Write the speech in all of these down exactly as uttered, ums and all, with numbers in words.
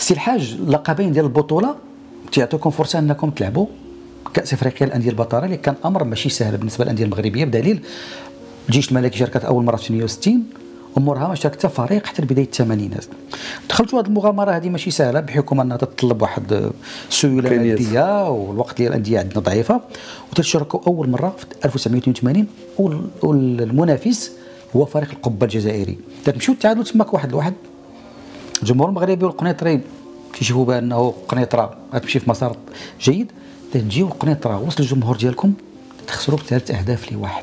سي الحاج اللقبين ديال البطوله تيعطيكم فرصه انكم تلعبوا كاس افريقيا الانديه البطاله، اللي كان امر ماشي سهل بالنسبه للانديه المغربيه، بدليل الجيش الملكي شاركت اول مره في ثمانية وستين ومورها ما شارك حتى فريق حتى بدايه الثمانينات. دخلتوا هذه المغامره هذه ماشي سهله بحكم انها تتطلب واحد سيوله ماديه والوقت ديال الانديه عندنا ضعيفه، وتشاركوا اول مره في ألف وتسعمائة واثنين وثمانين والمنافس هو فريق القبه الجزائري. تمشيو تعادلوا تماك واحد لواحد. الجمهور المغربي والقنيطري كيشوفوا بانه قنيطره غتمشي في مسار جيد، تجيو القنيطره وسط الجمهور ديالكم تخسروا بثلاث اهداف لواحد.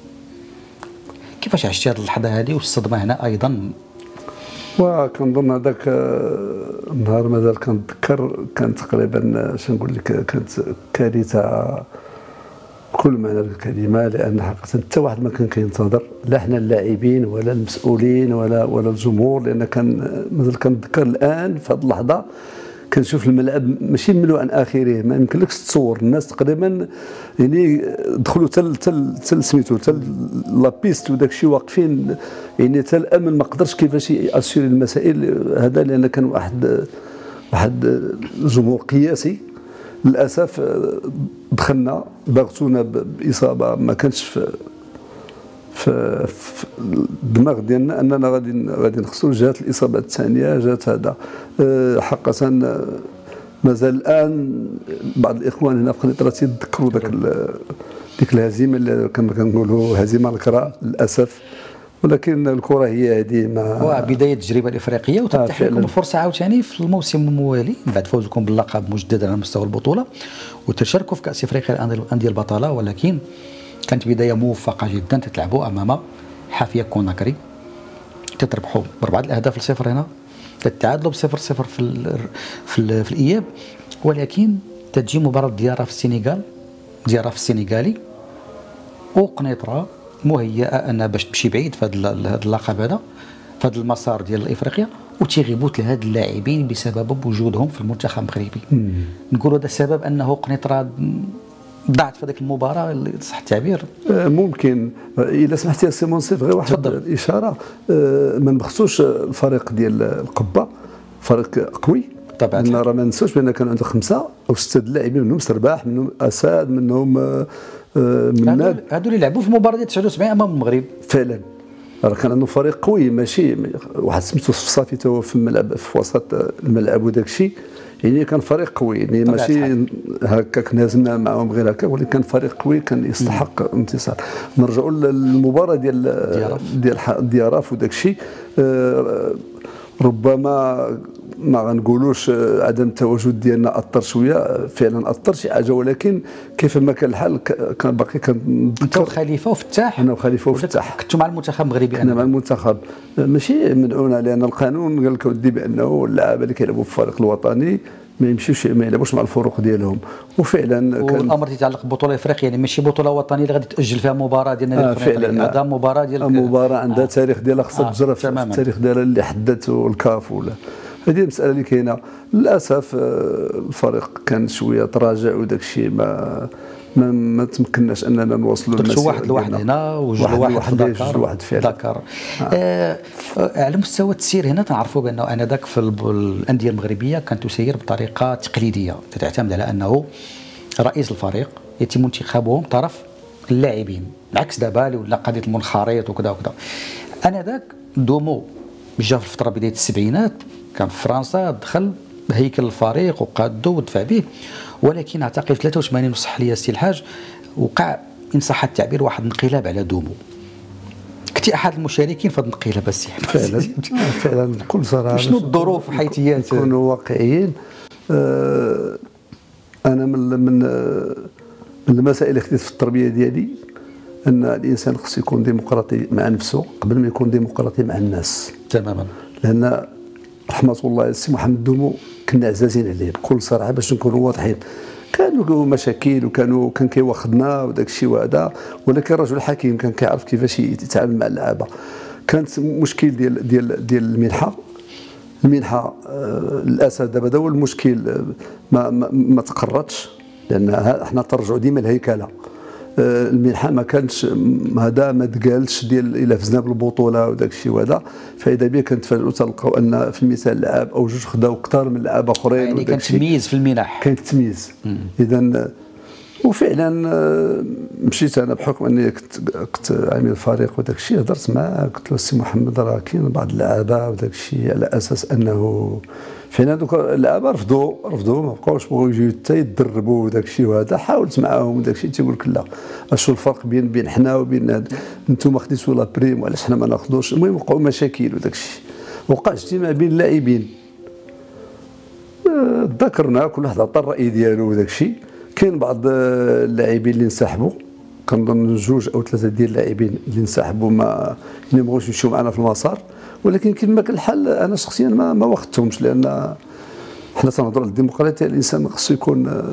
كيفاش عشتي هذه اللحظه هذه والصدمه هنا ايضا؟ وكنظن هذاك النهار مازال كنتذكر، كان تقريبا اش نقول لك كانت كارثه بكل معنى الكلمه، لان حقيقه حتى واحد ما كان كينتظر، لا حنا اللاعبين ولا المسؤولين ولا ولا الجمهور، لان كان مازال كنتذكر الان في هذه اللحظه كنشوف الملعب ماشي مملوء عن اخره، ما يمكنلكش تصور الناس تقريبا يعني دخلوا تل تل تل سميتو تل لابيست وداك الشيء واقفين، يعني حتى الامن ما قدرش كيفاش ياسيري المسائل هذا، لان كان واحد واحد الجمهور قياسي. للاسف دخلنا ضغطونا باصابه ما كانتش في في, في الدماغ ديالنا اننا غادي غادي نخسروا. جات الاصابه الثانيه، جات هذا حقا مازال الان بعض الاخوان هنا في قنيطره تيتذكروا ذاك ديك الهزيمه اللي كما كنقولوا هزيمه الكره للاسف، ولكن الكره هي هذه ما بدايه التجربه الافريقيه وتتيح لكم الفرصه عاوتاني في الموسم الموالي بعد فوزكم باللقب مجددا على مستوى البطوله وتشاركوا في كاس افريقيا الانديه البطاله، ولكن كانت بدايه موفقه جدا. تتلعبوا امام حافيه كوناكري، تتربحوا باربعه الاهداف لصفر هنا، تتعادلوا بصفر صفر في ال في, ال في الاياب، ولكن تجي مباراه ديارة في السنغال ديارة في السنغالي وقنيطره مهيئه ان باش تمشي بعيد في هذا اللقب هذا في هذا المسار ديال افريقيا، وتيغيبوا ثلاثه اللاعبين بسبب وجودهم في المنتخب المغربي. نقولوا هذا السبب انه قنيطره ضاعت في هذيك المباراه اللي صح التعبير. ممكن الا سمحتي يا سي منصف غير واحد تفضل. الاشاره، ما نبخسوش الفريق ديال القبه فريق قوي طبعا، راه ما ننساوش بان كان عنده خمسه او سته اللاعبين، منهم سرباح، منهم اساد، منهم مناد، هادو اللي لعبوا في المباراه ديال تسعة وسبعين امام المغرب فعلا. راه كان عنده فريق قوي، ماشي واحد سميتو صافي تا هو في الملعب في وسط الملعب وداك الشيء، يعني كان فريق قوي، يعني ماشي هكاك نازلنا معهم غير هكا، ولكن كان فريق قوي كان يستحق الانتصار. نرجعوا للمباراه ديال ديال دياراف وداك الشيء، ربما ما غنقولوش عدم التواجد ديالنا اثر شويه، فعلا اثر شي حاجه، ولكن كيف ما كان الحال كان باقي كنتذكر انت وخليفه وفتاح، انا وخليفه وفتاح كنتوا مع المنتخب المغربي. انا مع المنتخب ماشي منعونه، لان القانون قال لك ودي بانه اللاعب اللي كيلعبوا في الفريق الوطني ما يمشيوش ما يلعبوش مع الفرق ديالهم، وفعلا كان والامر تيتعلق ببطوله افريقيا، يعني ماشي بطوله وطنيه اللي غادي تاجل فيها مباراه ديال النادي الافريقي، هذا مباراه ديال المباراه عندها آه. تاريخ ديالها خصها آه. تجرى في التاريخ ديالها اللي حددته الكاف، ولا هذه المساله اللي كاينه. للاسف الفريق كان شويه تراجع وداك الشيء ما ما, ما تمكناش اننا نوصلوا للمسيره. واحد لواحد هنا وجوج لواحد في دكار واحد في دكار. آه. آه. على مستوى التسيير هنا تنعرفوا بانه انذاك في الانديه المغربيه كانت تسير بطريقه تقليديه، تعتمد على انه رئيس الفريق يتم انتخابه طرف اللاعبين، عكس دابا اللي ولا قضيه المنخرط وكذا وكذا. انذاك دومو جا في الفتره بدايه السبعينات كان في فرنسا، دخل هيكل الفريق وقادو ودفع به، ولكن اعتقد في ثلاثة وثمانين وصح لي السي الحاج وقع ان صح التعبير واحد انقلاب على دومو. كنتي احد المشاركين في هذا الانقلاب السي فعلا فعلا بكل صراحه. شنو الظروف وحيثيات؟ نكونوا واقعيين. آه انا من من من المسائل اللي خديت في التربيه ديالي ان الانسان خصو يكون ديمقراطي مع نفسه قبل ما يكون ديمقراطي مع الناس. تماما. لان رحمه الله السي محمد دومو كنا عزازين عليه بكل صراحه باش نكونوا واضحين. كانوا مشاكل وكانوا كان كيواخذنا وداك الشيء وهذا، ولكن رجل حكيم كان كيعرف كيفاش يتعامل مع اللعابه. كانت مشكل ديال ديال ديال المنحه المنحه آه للاسف دابا هذا هو المشكل، ما ما, ما تقررتش، لان احنا ترجعوا ديما الهيكله. المنحه ما كانتش هذا ما تقالش ديال الا فزنا بالبطوله وداك الشيء وهذا، فاذا بها كنتفاجئوا تلقاو ان في المثال لعاب او جوج خداو اكثر من لعاب اخرين، يعني كان تمييز في المنح، كان تمييز. اذا وفعلا مشيت انا بحكم اني كنت كنت عامل فريق وداك الشيء، هضرت معاه قلت له السي محمد راه كاين بعض اللعابه وداك الشيء على اساس انه فعلا دوك اللعابه رفضوا رفضوا ما بقاوش بغاو يجيو حتى يتدربوا وداك الشيء وهذا. حاولت معاهم وداك الشيء تيقول لك لا، اشنو الفرق بين بين حنا وبين انتم خديتوا لا بريم وعلاش حنا ما ناخذوش. المهم وقعوا مشاكل وداك الشيء، وقع اجتماع بين اللاعبين ذكرنا كل واحد عطى الراي ديالو وداك الشيء. كاين بعض اللاعبين اللي انسحبوا، كنظن جوج او ثلاثه ديال اللاعبين اللي انسحبوا ما ما بغاوش يمشيو معنا في المسار، ولكن كما كان الحال انا شخصيا ما ما واخدتهمش، لان حنا تنهضروا على الديمقراطيه، الانسان خصو يكون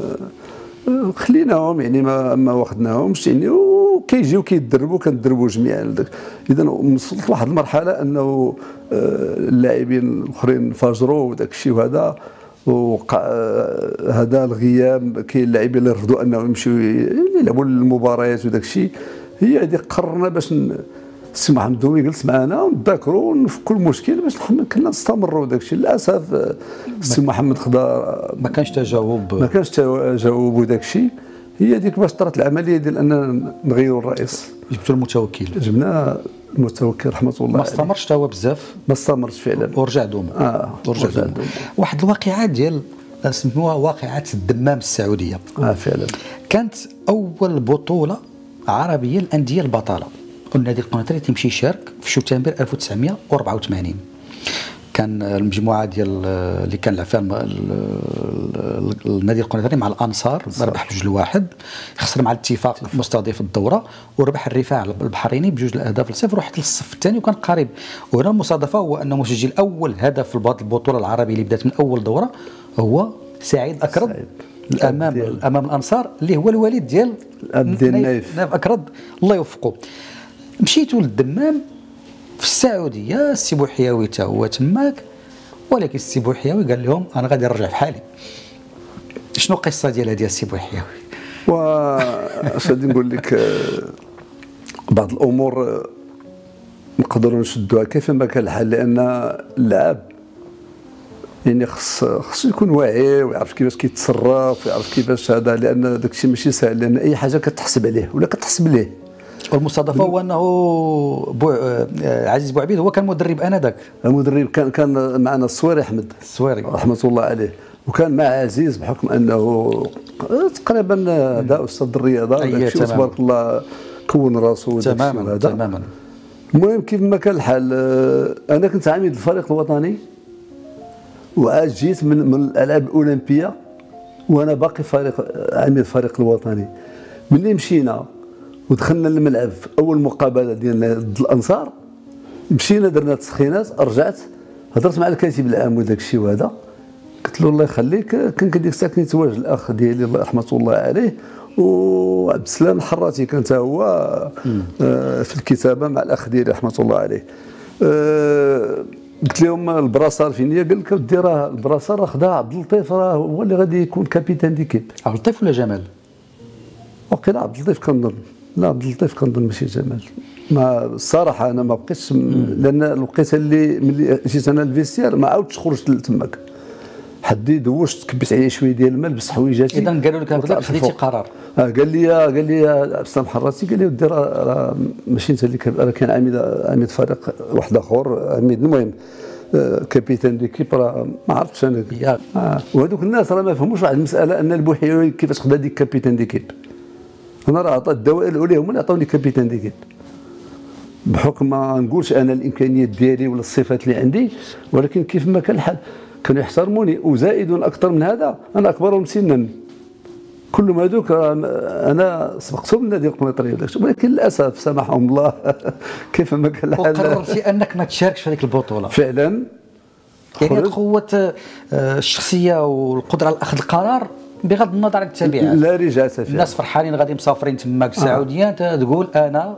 خليناهم يعني ما ما واخدناهمش يعني، وكيجيو كيدربوا كندربوا جميعا. اذا وصلت لواحد المرحله انه اللاعبين الاخرين فاجروا وداك الشيء وهذا، وقع هذا الغياب. كاين اللاعبين اللي رفضوا انهم يمشيو يلعبوا المباريات وداك الشيء. هي هذه قررنا باش السي محمد دوي جلس معنا ونتذاكروا ونفكوا المشكل باش كنا نستمروا وداك الشيء. للاسف السي محمد خدا ما كانش تجاوب ما كانش تجاوب وداك الشيء. هي هذيك باش طرات العمليه ديال اننا نغيروا الرئيس. جبتوا المتوكل، جبنا المتوكل رحمه الله ما استمرش حتى هو بزاف، ما استمرش فعلا ورجع دوما. اه ورجع دوما. واحد الواقعه ديال سموها واقعه الدمام السعوديه. اه فعلا كانت اول بطوله عربيه للانديه البطاله، والنادي القنيطري تيمشي يشارك في شتنبر ألف وتسعمائة وأربعة وثمانين. كان المجموعه ديال اللي كان لعب فيها النادي القنيطري مع الانصار، ربح بجوج لواحد، خسر مع الاتفاق مستضيف الدوره، وربح الرفاع البحريني بجوج الاهداف لصفر، وحتى للصف الثاني وكان قريب. وهنا المصادفه هو انه مسجل اول هدف في البطوله العربيه اللي بدات من اول دوره هو سعيد اكرد سعيد. امام امام الانصار اللي هو الوالد ديال نايف نايف اكرد الله يوفقه. مشيتوا للدمام في السعوديه، السي بوحياوي تا هو تماك، ولكن السي بوحياوي قال لهم انا غادي نرجع في حالي. شنو القصه ديال هذه السي بوحياوي؟ واش غادي نقول لك، بعض الامور نقدروا نشدوها كيفما كان الحال، لان اللعاب يعني خص خصو يكون واعي ويعرف كيفاش كيتصرف ويعرف كيفاش هذا، لان داك الشيء ماشي سهل، لان اي حاجه كتحسب عليه ولا كتحسب ليه. والمصادفه هو انه بو... عزيز بوعبيد هو كان مدرب انذاك، المدرب كان كان معنا السويري احمد السويري رحمه الله عليه، وكان مع عزيز بحكم انه تقريبا هذا استاذ الرياضه أيه تبارك الله كون راسه تماما تماما. المهم كيف ما كان الحال، انا كنت عميد الفريق الوطني، وعاد جيت من من الالعاب الاولمبيه وانا باقي فريق عميد الفريق الوطني. ملي مشينا ودخلنا للملعب في اول مقابله ديالنا ضد الانصار، مشينا درنا تسخينات، رجعت هضرت مع الكاتب العام وداك الشيء وهذا، قلت له الله يخليك كان كديك الساعه كنتواجد الاخ ديالي الله رحمه الله عليه وعبد السلام الحراتي كان حتى هو آه في الكتابه مع الاخ ديالي رحمه الله عليه. آه قلت لهم البراسار فين هي؟ قال لك ودي راه البراسار خداها عبد اللطيف، راه هو اللي غادي يكون كابيتان ديكيب. عبد اللطيف ولا جمال؟ وقيل عبد اللطيف كنظن، لا عبد اللطيف كنظن ماشي جمال. ما الصراحه انا ما بقيتش، لان الوقيته اللي ملي جيت انا للفيستير ما عاودتش خرجت تماك، حدي دوشت كبيت عليه شويه ديال الماء لبست حويجاتي. اذا قالوا لك هكذا خديتي قرار؟ اه قال لي قال لي عبد السلام حراتي قال لي ودي راه ماشي انت اللي راه كان عميد عميد فريق واحد اخر عميد، المهم كابيتان ديكيب راه ما عرفتش انا. آه. وهذوك الناس راه ما فهموش واحد المساله ان البوحيوي كيفاش خدا ديك كابيتان ديكيب. انا راه عطات الدوائر الاولى هما اللي عطاوني كابيتان ديكيب، بحكم ما نقولش انا الامكانيات ديالي ولا الصفات اللي عندي، ولكن كيف ما كان الحال كانوا يحترموني. وزائد اكثر من هذا انا اكبرهم سنا، كلهم هذوك انا سبقتهم للنادي القنيطري، ولكن للاسف سامحهم الله كيف ما كان الحال. وقررتي انك ما تشاركش في هذيك البطوله فعلا؟ يعني قوه الشخصيه والقدره على اخذ القرار بغض النظر عن التبعات. لا رجعت فيها. الناس فرحانين غادي مسافرين تماك السعوديه، انت تقول انا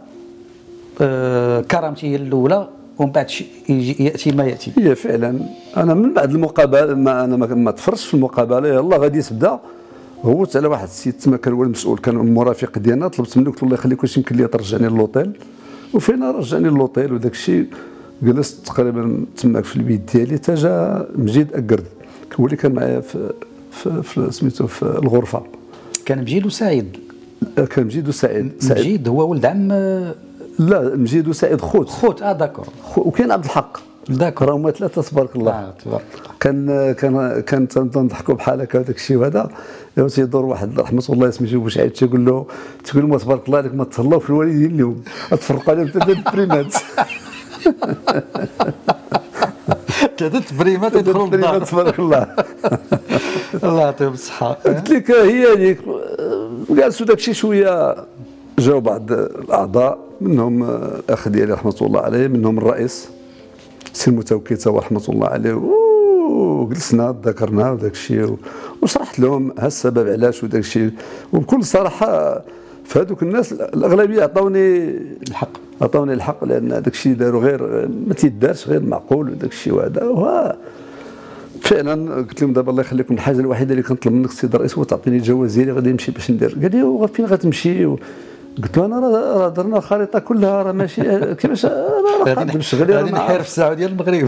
آه كرامتي هي الاولى ومن بعد يجي ياتي ما ياتي. هي فعلا انا من بعد المقابله ما انا ما تفرجتش في المقابله، يلاه غادي تبدا غوت على واحد السيد تما كان هو المسؤول، كان المرافق ديالنا، طلبت منه قلت له الله يخليك واش يمكن لي ترجعني للوطيل، وفين رجعني للوطيل وداك الشيء. جلست تقريبا تماك في البيت ديالي تا جا مجيد اكرد هو اللي كان معايا في في, في سميتو في الغرفه. كان مجيد وسعيد؟ كان مجيد وسعيد. مجيد هو ولد عم؟ لا مجيد وسعيد خوت. خوت اه داكور. وكاين عبد الحق. داكور. راهما ثلاثه تبارك الله. آه تبارك الله. كان كان كان تنضحكوا بحال هكا وداك الشيء وهذا. تيدور واحد رحمه الله سميتو بوشعيب تيقول له تقول له تبارك الله عليك ما تهلاو في الوالدين اليوم تفرقوا عليهم ثلاثه البريمات. ثلاثه بريمات يدخلوا للدار تبارك الله. الله يعطيهم الصحه. قلت لك هي هذيك. جالسوا داك الشيء شويه جاوا بعض الاعضاء منهم الاخ ديالي رحمه الله عليه، منهم الرئيس سي المتوكيته رحمه الله عليه، وجلسنا ذكرنا وداك الشيء وشرحت لهم ها السبب علاش وداك الشيء، وبكل صراحه فهذوك الناس الاغلبيه عطاوني الحق، عطاوني الحق لان داك الشيء داروا غير ما تيدارش غير معقول وداك الشيء وهذا. فعلا قلت لهم دابا الله يخليكم الحاجه الوحيده اللي كنطلب منك السيد الرئيس هو تعطيني الجواز ديالي غادي نمشي باش ندير. قال لي فين غتمشي؟ قلت له انا راه درنا الخريطه كلها راه ماشي كيفاش انا راه قادر نمشي غير غادي نحير في الساعه ديال المغرب.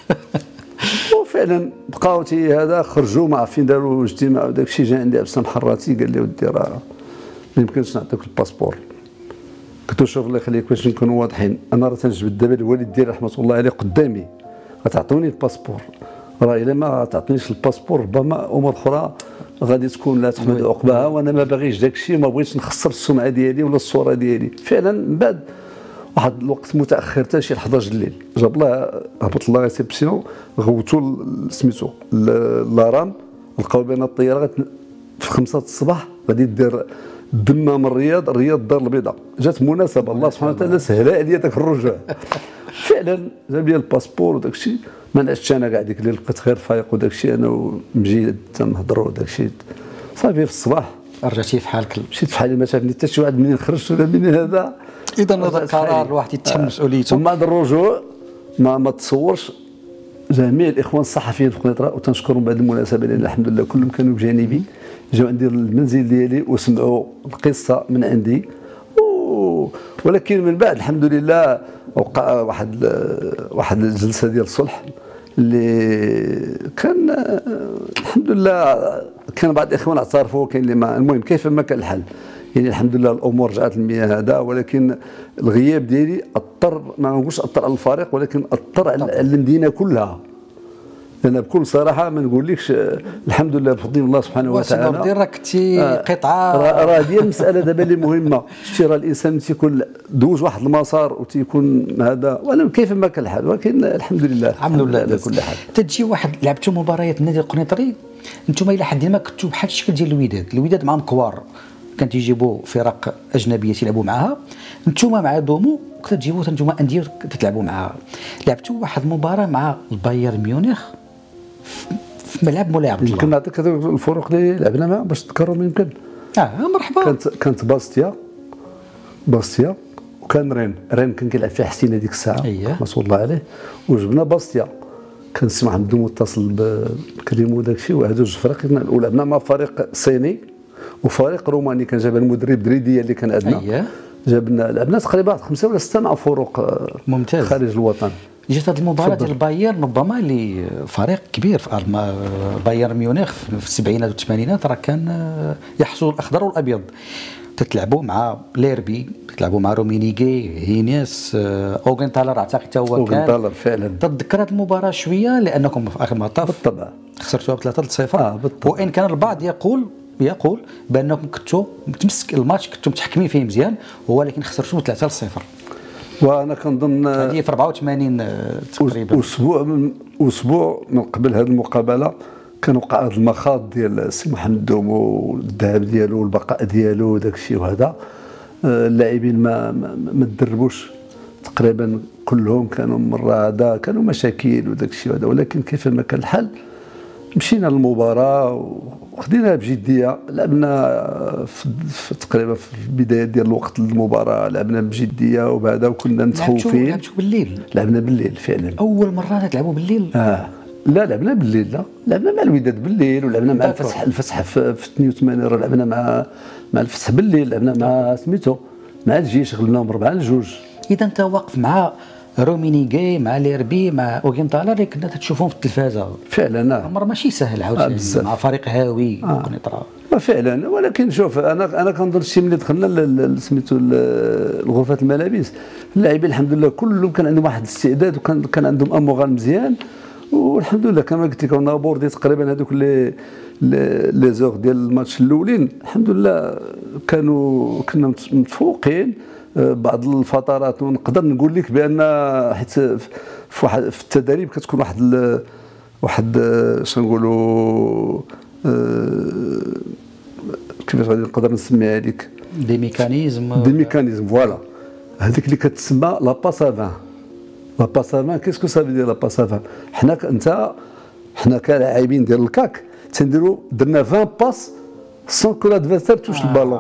وفعلا بقاو تي هذا خرجوا ما عارفين داروا اجتماع وداك الشيء. جا عندي عبد السلام حراتي قال لي ودي راه ما يمكنش نعطيك الباسبور. قلت له شوف الله يخليك باش نكونوا واضحين، انا راه تنجبد دابا الوالد ديالي رحمه الله عليه قدامي غتعطوني الباسبور، راه الا ما تعطينيش الباسبور ربما امور اخرى غادي تكون لا تحمد عقباها، وانا ما باغيش داك الشيء، ما بغيتش نخسر السمعه ديالي ولا الصوره ديالي. فعلا من بعد واحد الوقت متاخر حتى شي حداش الليل جاب الله هبط الله ريسبسيون، غوتوا سميتو لارام، لقاو بين الطياره في خمسة الصباح غادي دير دمه من الرياض، الرياض الدار البيضاء. جات مناسبه الله سبحانه وتعالى سهلا عليا داك الرجوع. فعلا جاب لي الباسبور وداك الشيء، ما نعستش انا كاع ديك الليل، لقيت غير فايق وداك الشيء انا ومجيد تنهضروا وداك الشيء. صافي في الصباح رجعتي في حالك، مشيت في حالي، ما شافني حتى شي واحد منين خرجت ولا منين هذا. اذا هذا قرار الواحد يتحمل مسؤوليته. ومن بعد الرجوع ما ما تصورش جميع الاخوان الصحفيين في قنيطره، وتنشكرهم بهذه المناسبه لان الحمد لله كلهم كانوا بجانبي، جاوا عندي المنزل ديالي وسمعوا القصه من عندي. ولكن من بعد الحمد لله وقع واحد واحد الجلسه ديال الصلح اللي كان الحمد لله كان بعض الاخوان اعترفوا، كاين اللي ما، المهم كيف ما كان الحل يعني الحمد لله الامور رجعت للمياه هذا. ولكن الغياب ديالي اثر، ما نقولش اثر على الفريق ولكن اثر على المدينه كلها. انا بكل صراحه ما نقولكش الحمد لله بفضل الله سبحانه وتعالى. وسيدي راك كنتي قطعه راه ديال المساله دابا اللي مهمه، شتي راه الانسان تيكون دوز واحد المسار وتيكون هذا، وانا كيف ما كان الحال. ولكن الحمد لله الحمد لله على كل حال. تجي واحد لعبتوا مباريات النادي القنيطري انتم الى حد ما كنتوا بحال الشكل ديال الوداد، الوداد معهم كوار كان تيجيبوا فرق اجنبيه تيلعبوا معاها، انتم مع دومو كتجيبوا انتم انديه تتلعبوا معاها. لعبتوا واحد المباراه مع البايرن ميونخ في ملعب مولاي عبد الله. يمكن نعطيك هذوك الفروق اللي لعبنا معاهم باش تذكرهم يمكن. اه مرحبا. كانت كانت باستيا باستيا وكان رين رين كان كيلعب فيها حسين هذيك الساعه اييه ما شاء الله عليه، وجبنا باستيا كان السي محمد متصل بكلمو داك الشيء. وهذو جوج فرق ولعبنا مع فريق صيني وفريق روماني كان جاب المدرب دريديه اللي كان عندنا. اييه جابنا لعبنا تقريبا خمسه ولا سته مع فروق ممتاز خارج الوطن. جات هذه المباراه ديال البايرن ربما اللي فريق كبير في بايرن ميونخ في السبعينات والثمانينات راه كان يحصل الاخضر والابيض. تتلعبوا مع ليربي، تتلعبوا مع رومينيغي، هينيس، اوغنتالر اعتقد حتى هو كان. اوغنتالر فعلا. تتذكر هذه المباراه شويه لانكم في اخر المطاف بالطبع خسرتوها بثلاثة صفر. اه بالطبع. وان كان البعض يقول يقول بانكم كنتوا متمسك الماتش كنتوا متحكمين فيه مزيان ولكن خسرتوه بثلاثة صفر. وانا كنظن هذه في أربعة وثمانين تقريبا. اسبوع من اسبوع من قبل هذه المقابله كان وقع هذا المخاض ديال السي محمد دومو والذهاب ديالو والبقاء ديالو وداك الشيء وهذا. اللاعبين ما ما تدربوش تقريبا كلهم، كانوا مره هذا كانوا مشاكل وداك الشيء وهذا. ولكن كيف ما كان الحال مشينا للمباراه وخديناها بجديه. لعبنا في, في تقريبا في البدايه ديال الوقت المباراه لعبنا بجديه وبعدا وكنا متخوفين. لعبتوا بالليل؟ لعبنا بالليل فعلا. اول مره تلعبوا بالليل؟ اه لا لعبنا بالليل، لا لعبنا مع الوداد بالليل، ولعبنا مع الفتح الفتح في اثنين وثمانين، لعبنا مع مع الفتح بالليل، لعبنا مع سميتو مع الجيش، غلبناهم أربعة لجوج. اذا انت واقف مع رومينيغي، مع ليربي، مع اوغينتالا اللي كنا تشوفهم في التلفازه فعلا. امر ماشي سهل عاوتاني آه مع فريق هاوي آه. قنيطره فعلا. ولكن شوف انا انا كنظن الشيء ملي دخلنا سميتو لغرفه الملابس، اللاعبين الحمد لله كلهم كان عندهم واحد الاستعداد، وكان كان عندهم ان مورال مزيان، والحمد لله كما قلت لك كنا بوردي تقريبا هذوك لي لي زور ديال الماتش الاولين الحمد لله كانوا كنا متفوقين بعض الفترات. ونقدر نقول لك بان حيت في واحد في التدريب كتكون واحد ال واحد شنو نقولوا كيفاش غادي نقدر نسميها لك، دي ميكانيزم دي ميكانيزم فوالا، هذيك اللي كتسمى لا باس افان. لا باس افان كيسكو سافي دير لا باس افان؟ حنا انت حنا كلاعبين ديال الكاك تنديروا درنا عشرين باس سون كو لادفيرسير توش آه البالون.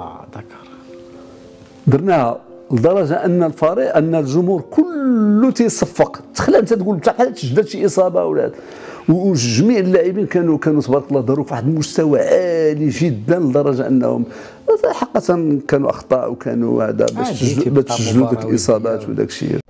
درناها لدرجه ان الفريق ان الجمهور كله تيصفق، تخيل انت تقول بحال تجدد شي اصابه ولا، وجميع اللاعبين كانوا كانوا تبارك الله داروا في واحد المستوى عالي جدا لدرجه انهم حقا كانوا اخطاء وكانوا هذا باش تسجلوا ديك الاصابات وداك الشيء.